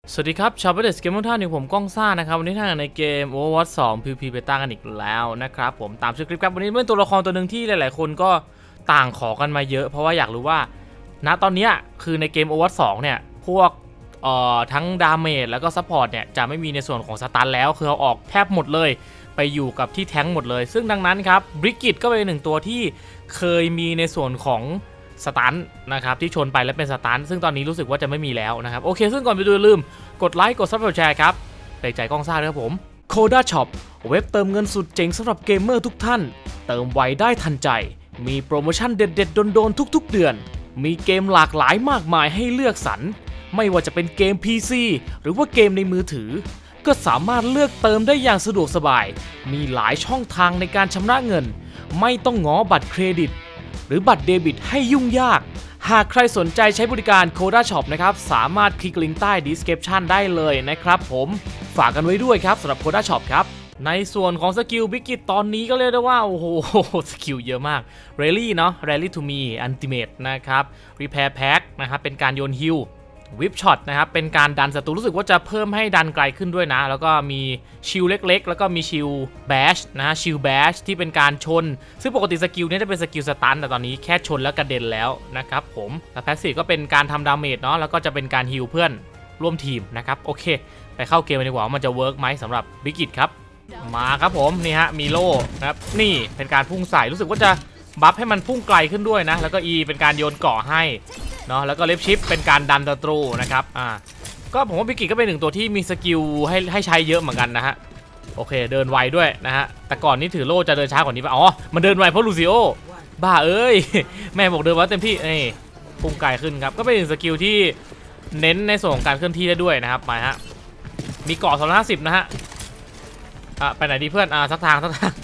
สวัสดีครับชาวเบสเกมทุกท่านอยู่ผมก้องซ่านะครับวันนี้ท่านในเกม Overwatch 2 PvP Beta กันอีกแล้วนะครับผมตามชื่อคลิปครับวันนี้เป็นตัวละครตัวหนึ่งที่หลายๆคนก็ต่างขอกันมาเยอะเพราะว่าอยากรู้ว่าณตอนนี้คือในเกม Overwatch 2เนี่ยพวกทั้งดาเมจแล้วก็ซัพพอร์ตเนี่ยจะไม่มีในส่วนของสตันแล้วคือเอาออกแทบหมดเลยไปอยู่กับที่แท้งหมดเลยซึ่งดังนั้นครับบริกิตก็เป็นหนึ่งตัวที่เคยมีในส่วนของสตันนะครับที่ชนไปแล้วเป็นสตันซึ่งตอนนี้รู้สึกว่าจะไม่มีแล้วนะครับโอเคซึ่งก่อนไปดูลืมกดไลค์กดซับสไครป์แชร์ครับเป็นใจกล้องซ่าด้วยครับผม Coda Shop เว็บเติมเงินสุดเจ๋งสำหรับเกมเมอร์ทุกท่านเติมไวได้ทันใจมีโปรโมชั่นเด็ดๆโดนๆทุกๆเดือนมีเกมหลากหลายมากมายให้เลือกสรรไม่ว่าจะเป็นเกม PC หรือว่าเกมในมือถือก็สามารถเลือกเติมได้อย่างสะดวกสบายมีหลายช่องทางในการชำระเงินไม่ต้องง้อบัตรเครดิตหรือบัตรเดบิตให้ยุ่งยากหากใครสนใจใช้บริการ Coda Shop นะครับสามารถคลิกลิงก์ใต้ description ได้เลยนะครับผมฝากกันไว้ด้วยครับสำหรับ Coda Shop ครับในส่วนของสกิลบิกิตตอนนี้ก็เรียกได้ว่าโอ้โหสกิลเยอะมาก Rally เนาะ Rally to me Ultimate นะครับ Repair Pack นะครับเป็นการโยนฮิลวิปช็อตนะครับเป็นการดันศัตรูรู้สึกว่าจะเพิ่มให้ดันไกลขึ้นด้วยนะแล้วก็มีชิลเล็กๆแล้วก็มีชิลแบชนะชิลแบชที่เป็นการชนซึ่งปกติสกิลนี้จะเป็นสกิลสตันแต่ตอนนี้แค่ชนแล้วกระเด็นแล้วนะครับผมและแพสซีฟก็เป็นการทำดาเมจเนาะแล้วก็จะเป็นการฮิลเพื่อนร่วมทีมนะครับโอเคไปเข้าเกมกันดีกว่ามันจะเวิร์กไหมสำหรับบิกิตครับมาครับผมนี่ฮะมีโล่นะครับนี่เป็นการพุ่งใส่รู้สึกว่าจะบัฟให้มันพุ่งไกลขึ้นด้วยนะแล้วก็ E เป็นการโยนเกาะให้เนาะแล้วก็เลฟชิปเป็นการดันศัตรูนะครับก็ผมว่าบิกิก็เป็นหนึ่งตัวที่มีสกิลให้ใช้เยอะเหมือนกันนะฮะโอเคเดินไวด้วยนะฮะแต่ก่อนนี้ถือโล่จะเดินช้ากว่านี้ป่ะอ๋อมันเดินไวเพราะลูซิโอบ้าเอ้ยแม่บอกเดินไวเต็มที่นี่พุ่งไกลขึ้นครับก็เป็นหนึ่งสกิลที่เน้นในส่วนของการเคลื่อนที่ได้ด้วยนะครับมาฮะมีเกาะ250นะฮะไปไหนดีเพื่อนสักทาง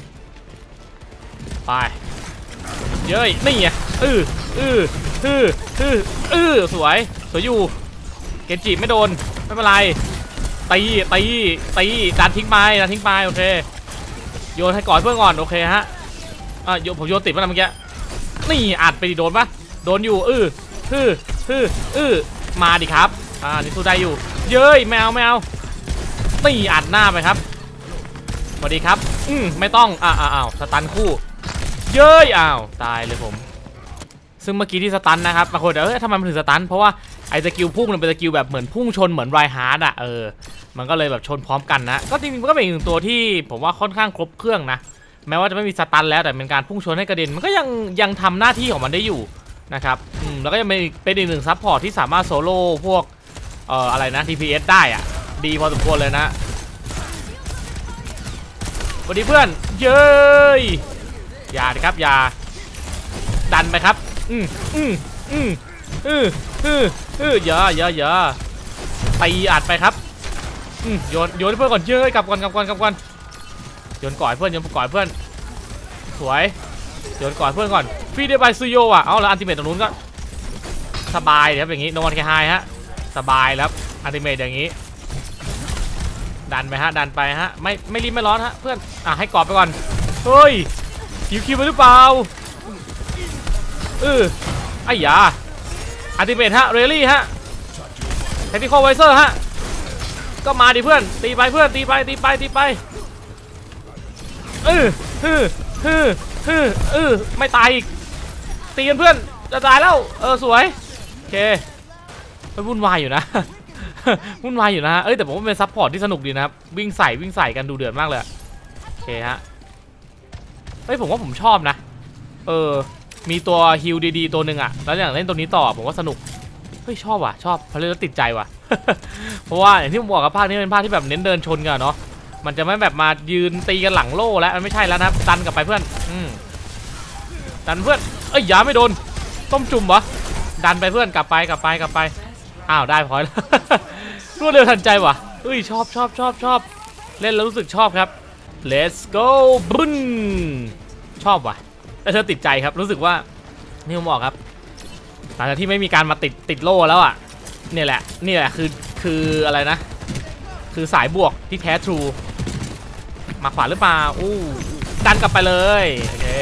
ไปเย้ยนี่ไงสวยอยู่เกนจิไม่โดนไม่เป็นไรตีดันทิ้งไปโอเคโยนให้ก่อนเพื่อนก่อนโอเคฮะผมโยนติดมาแล้วเมื่อกี้นี่อัดไปดิโดนปะโดนอยู่มาดิครับนี่สู้ได้อยู่เย้ยไม่เอานี่อัดหน้าไปครับสวัสดีครับไม่ต้องสตันคู่เย้ยตายเลยผมซึ่งเมื่อกี้ที่สตันนะครับบางคนทำไมมันถึงสตันเพราะว่าไอ้สกิลพุ่งมันเป็นสกิลแบบเหมือนพุ่งชนเหมือนไรฮาร์ดมันก็เลยแบบชนพร้อมกันนะก็จริงๆมันก็เป็นอีกหนึ่งตัวที่ผมว่าค่อนข้างครบเครื่องนะแม้ว่าจะไม่มีสตันแล้วแต่เป็นการพุ่งชนให้กระเด็นมันก็ยังทำหน้าที่ของมันได้อยู่นะครับแล้วก็ยังเป็นอีกหนึ่งซัพพอร์ตที่สามารถโซโล่พวกอะไรนะ DPS ได้ดีพอสมควรเลยนะสวัสดีเพื่อนเย้ยอย่าดิครับอย่าดันไปครับอย่าตีอัดไปครับโยนเพื่อนก่อนเย้ยกลับก่อนโยนก่อยเพื่อนสวยโยนก่อยเพื่อนก่อนฟรีเดบายซูโยเอาแล้วอันติเมตตรงนู้นก็สบายครับอย่างนี้โนวันแคไฮฮะสบายแล้วอันติเมตอย่างนี้ดันไปฮะดันไปฮะไม่รีบไม่ร้อนฮะเพื่อนให้กรอบไปก่อนเฮ้ยคิวไปหรือเปล่าไอ้ยาอัลติเมทฮะเรลลี่ฮะเทคนิคอลไวเซอร์ฮะก็มาดิเพื่อนตีไปเพื่อนตีไปไม่ตายอีกตีกันเพื่อนจะตายแล้วสวยโอเคไปวุ่นวายอยู่นะวุ่นวายอยู่นะแต่ผมว่าเป็นซัพพอร์ตที่สนุกดีนะครับวิ่งใส่กันดูเดือดมากเลยโอเคฮะผมว่าผมชอบนะมีตัวฮิลดีๆตัวหนึ่งแล้วอย่างเล่นตัวนี้ต่อผมว่าสนุกชอบชอบเพราะเล่นแล้วติดใจว่ะ เพราะว่าอย่างที่ผมบอกกับภาคนี้เป็นภาคที่แบบเน้นเดินชนกันเนาะมันจะไม่แบบมายืนตีกันหลังโล่แล้วมันไม่ใช่แล้วนะดันกลับไปเพื่อนดันเพื่อนอย่าไม่โดนต้มจุ่มวะดันไปเพื่อนกลับไปได้พอยแล้ว รวดเร็วทันใจว่ะชอบเล่นแล้วรู้สึกชอบครับ let's go บึ้นชอบว่ะแต่เธอติดใจครับรู้สึกว่านี่ผมบอกครับหลังจากที่ไม่มีการมาติดโล่แล้วนี่แหละคืออะไรนะคือสายบวกที่แท้ทรูมาขวาหรือเปล่าดันกลับไปเลยโอเค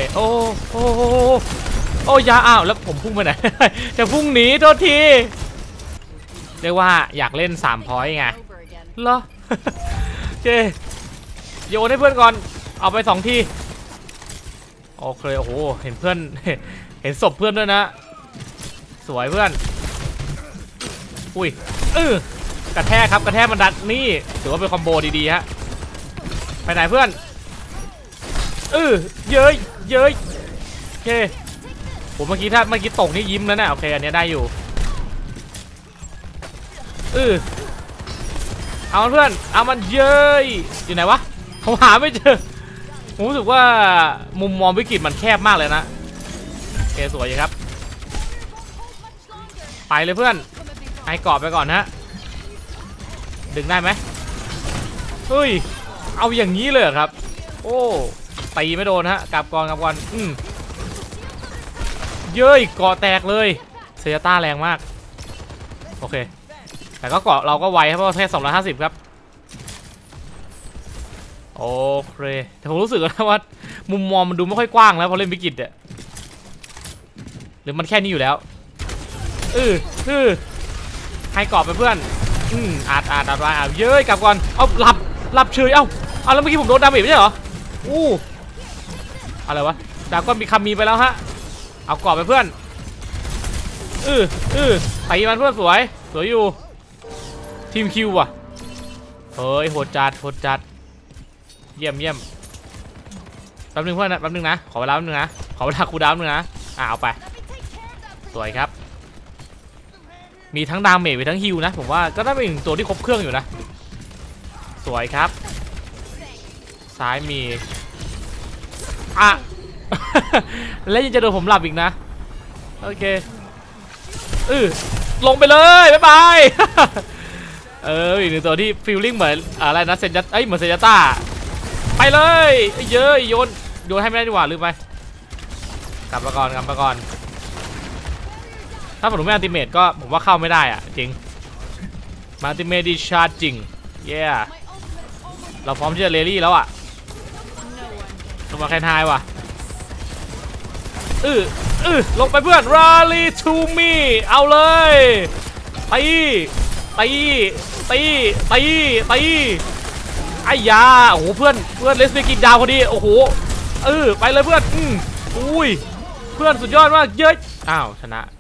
โอ้ยาแล้วผมพุ่งไปไหน จะพุ่งหนีโทษทีเรียกว่าอยากเล่น3 พอยต์ไงเหรอ โอเคโยนให้เพื่อนก่อนเอาไป2 ทีโอเคโอ้โหเห็นเพื่อน เห็นศพเพื่อนด้วยนะสวยเพื่อนอุ้ยกระแทกครับกระแทกมันดันนี่ถือว่าเป็นคอมโบดีๆฮะไปไหนเพื่อนเย้ยโอเคผมเมื่อกี้ตกนี่ยิ้มแล้วนะโอเคอันนี้ได้อยู่เอามันเพื่อนเอามันเย้ยอยู่ไหนวะผมหาไม่เจอผมรู้สึกว่ามุมมองวิกฤตมันแคบมากเลยนะโอเคสวยอยู่ครับไปเลยเพื่อนไอ้กรอบไปก่อนฮะดึงได้ไหมเฮ้ยเอาอย่างนี้เลยครับโอ้ตีไม่โดนฮะกลับก่อนเย้ยเกาะแตกเลยเซยต้าแรงมากโอเคแต่ก็เกาะเราก็ไวครับเพราะแค่250ครับโอเคแต่ผมรู้สึกว่ามุมมองมันดูไม่ค่อยกว้างแล้วพอเล่นวิกฤตเนี่ยหรือมันแค่นี้อยู่แล้วให้กรอบไปเพื่อนอาดเย้ยกลับก่อนเอาหลับเฉยเอาแล้วเมื่อกี้ผมโดนดาเมจไม่ใช่เหรออะไรวะดาก้อนมีคำมีไปแล้วฮะเอากรอบไปเพื่อนตีมันเพื่อนสวยอยู่ทีมคิวว่ะเฮ้ยโหดจัดเยี่ยมแป๊บนึงเพื่อนนะแป๊บนึงนะขอเวลาแป๊บนึงนะขอเวลาคูลดาวน์นึงนะเอาไปสวยครับมีทั้งดาเมจมีทั้งฮิลนะผมว่าก็ได้เป็นตัวที่ครบเครื่องอยู่นะสวยครับซ้ายมีแล้วยังจะโดนผมหลับอีกนะโอเคลงไปเลยบ๊ายบายอีกหนึ่งตัวที่ฟีลลิ่งเหมือนอะไรนะเซนยัตเหมือนเซนยัตต้าไปเลยเยอะโยนให้ไม่ได้ดีกว่าลืมไปกลับมาก่อนถ้าผมไม่อัลติเมทก็ผมว่าเข้าไม่ได้อะจริงมาอัลติเมทดิชาร์จจริงเราพร้อมที่จะเรลี่แล้วอะลงมาแคนไฮว่ะลงไปเพื่อน rally to me เอาเลยตีไอ้ยาโอ้โหเพื่อนเลสเบกินดาวพอดีโอ้โหไปเลยเพื่อนอุ้ยเพื่อนสุดยอดมากเยอะอ้าวชนะ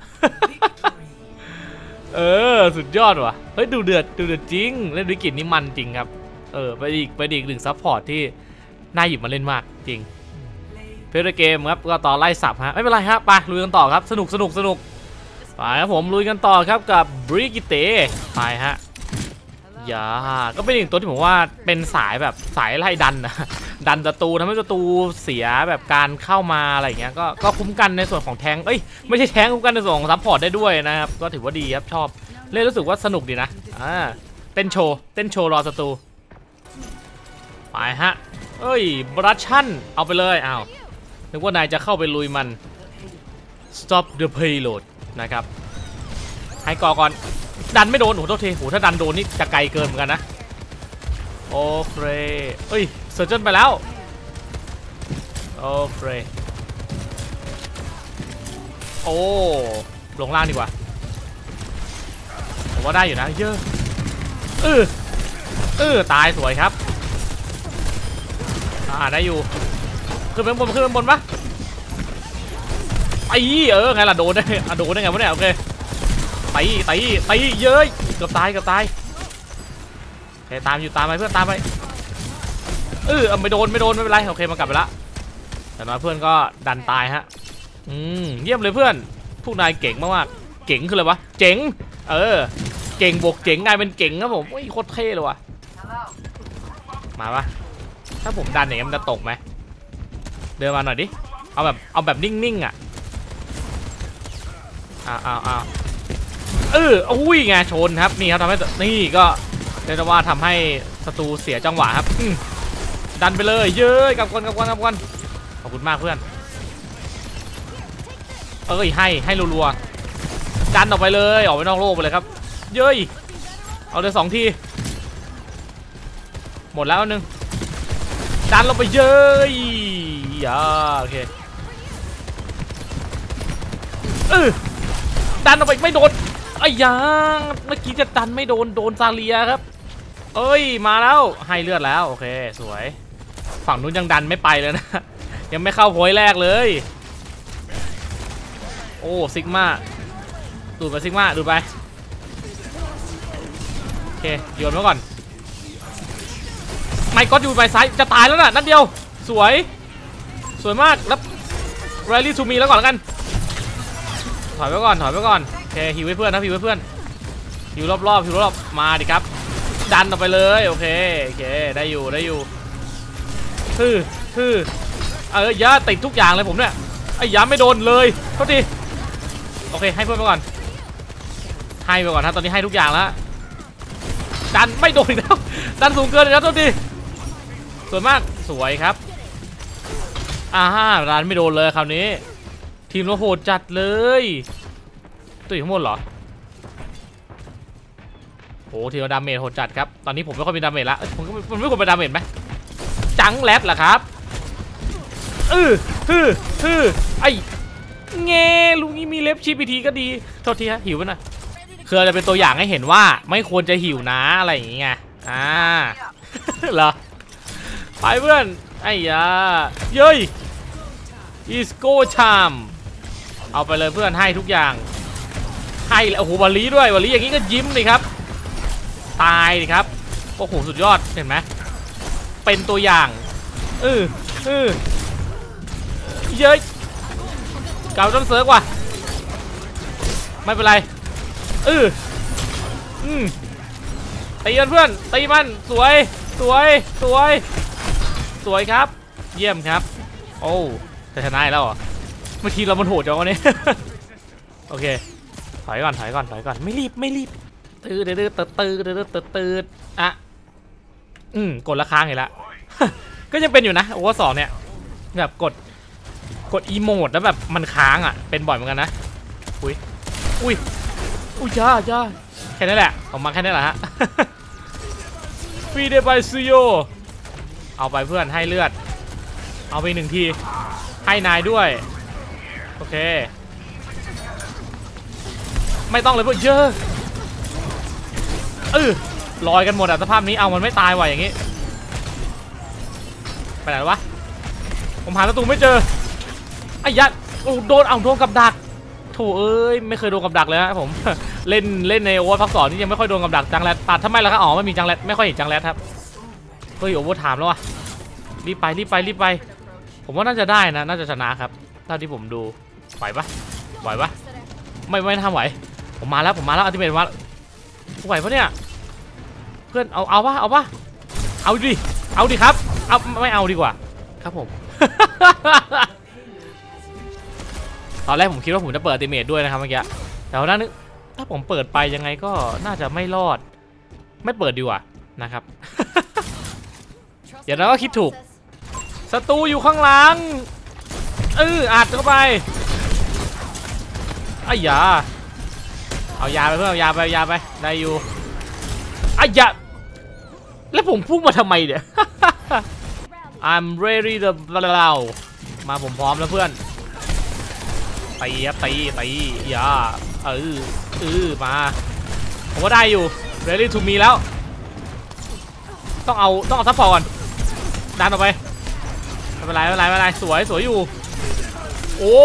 สุดยอดว่ะเฮ้ยดูเดือดจริงเล่นวิกฤตนี่มันจริงครับไปอีกหนึ่งซัพพอร์ตที่น่าหยิบมาเล่นมากจริงเพลย์เกมครับก็ต่อไล่สับฮะไม่เป็นไรครับไปลุยกันต่อครับสนุกไปครับผมลุยกันต่อครับกับบริกิเตไปฮะก็เป็นอีกตัวที่ผมว่าเป็นสายแบบสายไล่ดันนะดันศัตรูทำให้ศัตรูเสียแบบการเข้ามาอะไรเงี้ยก็คุ้มกันในส่วนของแทงไม่ใช่แทงคุ้มกันในส่วนของซัพพอร์ตได้ด้วยนะครับก็ถือว่าดีครับชอบเล่นรู้สึกว่าสนุกดีนะเต้นโชว์รอศัตรูไปฮะบรัชชั่นเอาไปเลยนึกว่านายจะเข้าไปลุยมัน stop the payload นะครับให้ก่อนดันไม่โดนโอ้โหโทษทีถ้าดันโดนนี่จะไกลเกินเหมือนกันนะโอเคเซอร์เจนไปแล้วโอเคลงล่างดีกว่าผมว่าได้อยู่นะเยอะตายสวยครับได้อยู่ขึ้นไปบนปะไงล่ะโดนได้ไงวะเนี่ยโอเคตีเย้ยเกือบตายโอเคตามไปเพื่อนตามไปไม่โดนไม่เป็นไรโอเคมากลับไปละแต่น้อยเพื่อนก็ดันตายฮะเยี่ยมเลยเพื่อนพวกนายเก่งมากเก่งคืออะไรวะเจ๋งเก่งบวกเจ๋งกลายเป็นเก่งครับผมโคตรเท่เลยว่ะมาปะถ้าผมดันอย่างนี้มันจะตกไหมเดินมาหน่อยดิเอาแบบนิ่งๆอุ้ยไงชนครับนี่ครับทำให้นี่ก็เรียกว่าทำให้ศัตรูเสียจังหวะครับดันไปเลยเย้ยกับกันขอบคุณมากเพื่อนให้รัวๆดันออกไปเลยออกไปนอกโลกไปเลยครับเย้ยเอาเลย2 ทีหมดแล้วนึงดันลงไปเย้ยโอเคดันออกไปไม่โดนไอ้ยาเมื่อกี้จะดันไม่โดนซาเลียครับเอ้ยมาแล้วให้เลือดแล้วโอเคสวยฝั่งนู้นยังดันไม่ไปเลยนะยังไม่เข้าโพยแรกเลยโอ้ซิกมาดูดไปซิกมาดูดไปโอเคโยนไว้ก่อนไม่ก็อยู่ไปซ้ายจะตายแล้วน่ะนัดเดียวสวยมากแล้วแรลลี่ทูมีแล้วก่อนแล้วกันถอยไปก่อนโอเคฮิวไว้เพื่อนนะฮิวไว้เพื่อนฮิวรอบมาดิครับดันออกไปเลยโอเคได้อยู่ยาติดทุกอย่างเลยผมเนี่ยไอ้ยาไม่โดนเลยโทษทีโอเคให้เพื่อนไปก่อนนะตอนนี้ให้ทุกอย่างแล้วดันไม่โดนอีกแล้วดันสูงเกินเลยนะโทษทีสวยมากสวยครับดันไม่โดนเลยคราวนี้ทีมเราโหดจัดเลยตัวอยู่ข้างบนเหรอโอ้ทีมเราดาเมจโหดจัดครับตอนนี้ผมไม่ค่อยมีดาเมจละมันไม่ควรเป็นดาเมจไหมจังแรดเหรอครับไอ้เงลุงนี้มีเล็บชีพีทีก็ดีโทษทีฮะหิวไปหน่อยคือจะเป็นตัวอย่างให้เห็นว่าไม่ควรจะหิวนะอะไรอย่างเงี้ยเหรอไปเพื่อนไอ้ยาเย้ยอีสโก้ชามเอาไปเลยเพื่อนให้ทุกอย่างให้โอ้โหวลีด้วยวลีอย่างนี้ก็ยิ้มเลยครับตายดิครับโอ้โหสุดยอดเห็นไหมเป็นตัวอย่างเย้ยเก่าต้องเซิร์ฟว่ะไม่เป็นไรตีมันเพื่อนตีมันสวยครับเยี่ยมครับโอ้จะชนะแล้วเหรอเมื่อกี้เรามันโหดจังวะเนี่ยโอเคถอยก่อนไม่รีบตื่นอ่ะกดละค้างอีกแล้ว ก็ยังเป็นอยู่นะโอเวอร์2เนี่ยแบบกดอีโมดแล้วแบบมันค้างอ่ะเป็นบ่อยเหมือนกันนะอุ้ยจ้าแค่นี้แหละผมมาแค่นี้แหละฮะ ฟีเดบายซูโยเอาไปเพื่อนให้เลือดเอาไป1ทีให้นายด้วยโอเคไม่ต้องเลยเพื่อนเยอะลอยกันหมดอะสภาพนี้เอามันไม่ตายว่ะอย่างงี้ไปไหนวะผมหาประตูไม่เจอไอ้ยัดโดนกับดักโถเอ้ยไม่เคยโดนกับดักเลยฮะผม เล่นในโอเวอร์พัก2นี่ยังไม่ค่อยโดนกับดักจังแรดปัดทำไมล่ะครับอ๋อไม่มีจังแรดไม่ค่อยเห็นจังแรดครับเฮ้ยโอเวอร์ถามแล้ววะรีบไปผมว่าน่าจะได้นะน่าจะชนะครับเท่าที่ผมดูไหวปะไม่ทำไหวผมมาแล้วอัลติเมทมาไหวปะเนี่ยเพื่อนเอาปะเอาดิครับไม่เอาดีกว่าครับผม ตอนแรกผมคิดว่าผมจะเปิดอัลติเมทด้วยนะครับเมื่อกี้แต่ว่านั้นถ้าผมเปิดไปยังไงก็น่าจะไม่รอดไม่เปิดดีกว่านะครับ เดี๋ยวเราก็คิดถูกศัตรูอยู่ข้างหลังอัดเข้าไปไอ้ยาเอายาไปเพื่อนเอายาไปได้อยู่ไอ้ยาแล้วผมพุ่งมาทำไมเนี่ย I'm ready to มาผมพร้อมแล้วเพื่อนตียามาผมว่าได้อยู่ ready to me แล้วต้องเอาซัพพอร์ตก่อนดันออกไปไม่เป็นไรสวยอยู่โอ้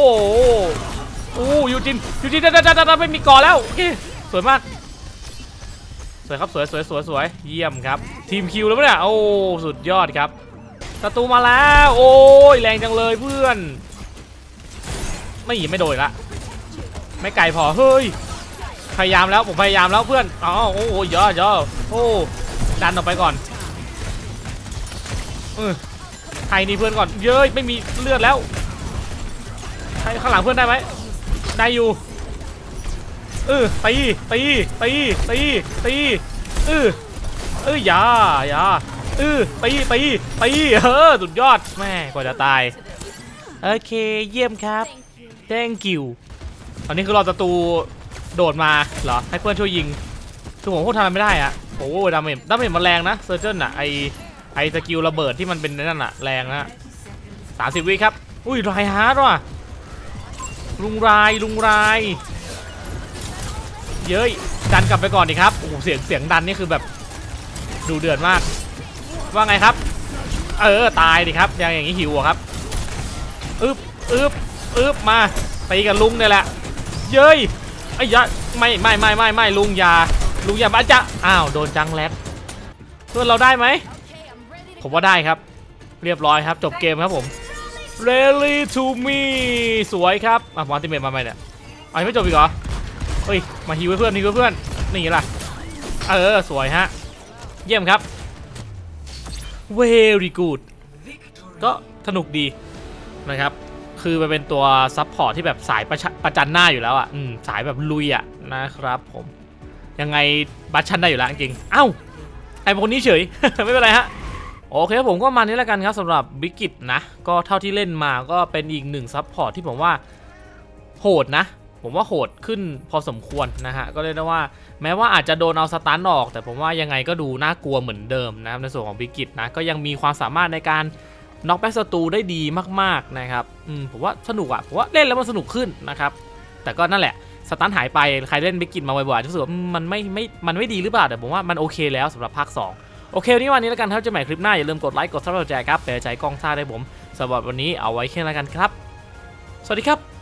ยูจินได้ไม่มีก่อแล้วโอเคสวยมากสวยครับสวยเยี่ยมครับทีมคิวแล้วเนี่ยโอ้สุดยอดครับศัตรูมาแล้วโอ้ยแรงจังเลยเพื่อนไม่โดนละไม่ไกลพอเฮ้ยพยายามแล้วผมพยายามแล้วเพื่อนโอ้ยอโอ้ดันออกไปก่อนให้นี่เพื่อนก่อนเย้ยไม่มีเลือดแล้วให้ข้างหลังเพื่อนได้ไหมได้อยู่ตีอย่าตีสุดยอดแม่กว่าจะตายโอเคเยี่ยมครับ thank you ตอนนี้คือรอศัตรูโดดมาเหรอให้เพื่อนช่วยยิงคือผมพูดทำอะไรไม่ได้อะโอ้ดาเมจมันแรงนะเซอร์เจนอะไอสกิลระเบิดที่มันเป็นนั่นอะแรงนะ30 วิครับอุ้ยไรฮาร์ดว่ะลุงรายเย้ยดันกลับไปก่อนดิครับโอ้โหเสียงดันนี่คือแบบดูเดือดมากว่าไงครับตายดิครับอย่างนี้หิวครับอึบมาตีกับลุงเนี่ยแหละเย้ยไอ้ยะไม่ลุงอย่าบ้าจะอ้าวโดนจังแรดเพื่อนเราได้ไหมผมว่าได้ครับเรียบร้อยครับจบเกมครับผม Rally to me สวยครับมอนติเมตมาไหมเนี่ยไม่จบอีกเหรอเฮ้ยมาฮิวเพื่อนนี่ล่ะสวยฮะเยี่ยมครับ very good ก็สนุกดีนะครับคือมันเป็นตัวซัพพอร์ตที่แบบสายประจันหน้าอยู่แล้วอ่ะสายแบบลุยอ่ะนะครับผมยังไงบัตชันได้อยู่แล้วจริงเอ้าไอ้คนนี้เฉย ไม่เป็นไรฮะโอเคผมก็มานี้แล้วกันครับสำหรับบิกิตนะก็เท่าที่เล่นมาก็เป็นอีกหนึ่งซัพพอร์ตที่ผมว่าโหดนะผมว่าโหดขึ้นพอสมควรนะฮะก็เรียกได้ว่าแม้ว่าอาจจะโดนเอาสตันออกแต่ผมว่ายังไงก็ดูน่ากลัวเหมือนเดิมนะในส่วนของบิกิตนะก็ยังมีความสามารถในการน็อกแบ็กศัตรูได้ดีมากๆนะครับผมว่าสนุกอ่ะผมว่าเล่นแล้วมันสนุกขึ้นนะครับแต่ก็นั่นแหละสตันหายไปใครเล่นบิกิตมาบ่อยๆรู้สึกว่ามันไม่ดีหรือเปล่าแต่ผมว่ามันโอเคแล้วสำหรับภาค2โอเควันนี้แล้วกันครับเจอกันใหม่คลิปหน้าอย่าลืมกดไลค์กดซับสไครบ์ครับเป็นใจกล้องซ่าได้ผมสำหรับวันนี้เอาไว้แค่นั้นกันครับสวัสดีครับ